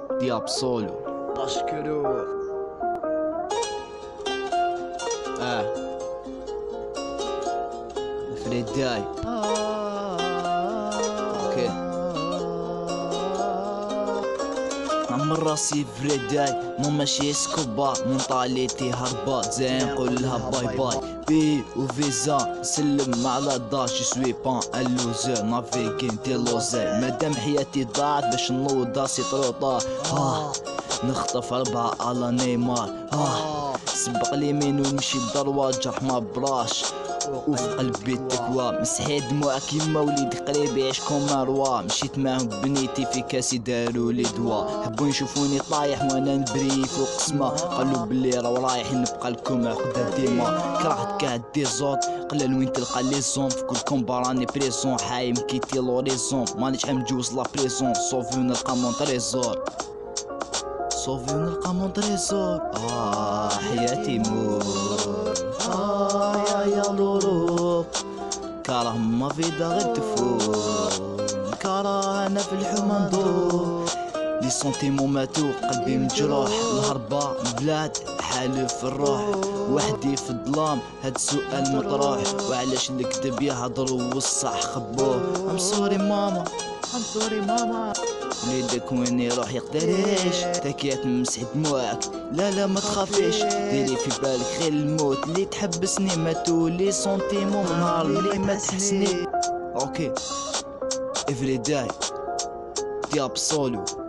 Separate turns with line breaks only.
دي ابسولو بشكرو. فريداي اوكي نعمر راسي فريداي مو ماشي اسكوبار مونطاليتي هربات زي نقولها باي باي بي وفيزا نسلم على دا جي سوي بان ان لوزر نافيكين دي لوزي مادام حياتي ضاعت باش نوضا سي طروطا نخطف 4 على نيمار سبق اليمين ونمشي لدروة جرح ما براش وفي قلبي التكوى مسحي دموع كيما وليد قريب يعيش كوما روا مشيت معاهم بنيتي في كاسي دارولي دوا حبوا يشوفوني طايح وانا نبري فوق قسمة قالوا بلي راه رايح نبقى لكم عقدة ديما كرهت كاع دي زوط قلال وين تلقى لي زون في كل كومبا راني بريزون حايم كيتي لوريزون مانيش مجوز لا بريزون صوفي نلقى مون تريزور صوفي نلقى مون تريزور حياتي مور يا لورو كاره ما فيدا غير تفور كاره انا في الحومة ندور لي سونتيمون ماتو قلبي مجروح الهربة بلاد حالف الروح وحدي في الظلام هاد السؤال مطروح وعلاش الكذب يهضروا والصح خبوه ام سوري ماما ام سوري ماما وليدك وين يروح يقدريش تاكيات مسح دموعك لا ما تخافيش ديري في بالك غير الموت اللي تحبسني ما تولي سونتيمون نهار اللي ما تحسني اوكي افري داي دي ابسولو